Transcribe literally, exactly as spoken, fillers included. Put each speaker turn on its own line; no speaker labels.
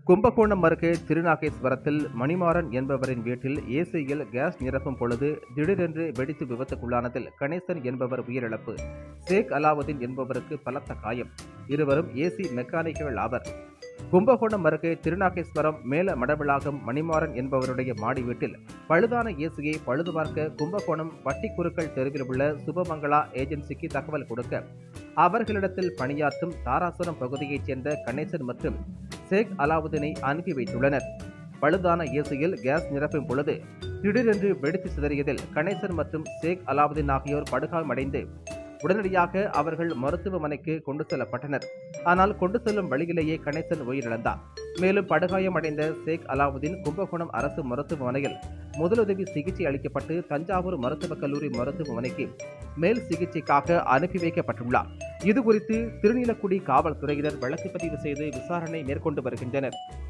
கும்பகோணம் அருகே திருநாகேஸ்வரத்தில் மணிமாறன் என்பவரின் வீட்டில் ஏசியில் கேஸ் நிரப்பும் பொழுது திடீரென்று வெடித்து விபத்துக்குள்ளானதில் கணேசன் என்பவர் உயிரிழப்பு. ஷேக் அலாவுதீன் என்பவருக்கு பலத்த காயம். இருவரும் ஏசி மெக்கானிக்கல் ஆவர். கும்பகோணம் அருகே திருநாகேஸ்வரம் மேல மடவிளாகம் மணிமாறன் என்பவருடைய மாடி வீட்டில் பழுதான ஏசியை பழுது பார்க்க கும்பகோணம் வட்டிக்குருக்கள் தெருவில் உள்ள சுபமங்களா ஏஜென்சிக்கு தகவல் கொடுக்க அவர்களிடத்தில் பணியாற்றும் தாராசுரம் பகுதியைச் சேர்ந்த கணேசன் மற்றும் ஷேக் அலாவுதீனை அனுப்பி வைத்துள்ளனர். பழுதான ஏசியில் கேஸ் நிரப்பும் பொழுது திடீரென்று வெடித்து சிதறியதில் கணேசன் மற்றும் ஷேக் அலாவுதீன் ஆகியோர் படுகாயமடைந்து உடனடியாக அவர்கள் மருத்துவமனைக்கு கொண்டு செல்லப்பட்டனர். ஆனால் கொண்டு செல்லும் வழியிலேயே கணேசன் உயிரிழந்தார். மேலும் படுகாயமடைந்த ஷேக் அலாவுதீன் கும்பகோணம் அரசு மருத்துவமனையில் முதலுதவி சிகிச்சை அளிக்கப்பட்டு தஞ்சாவூர் மருத்துவக் கல்லூரி மருத்துவமனைக்கு மேல் சிகிச்சைக்காக அனுப்பி வைக்கப்பட்டுள்ளார். இதுகுறித்து திருநீலக்குடி காவல்துறையினர் வழக்கு பதிவு செய்து விசாரணை மேற்கொண்டு வருகின்றனர்.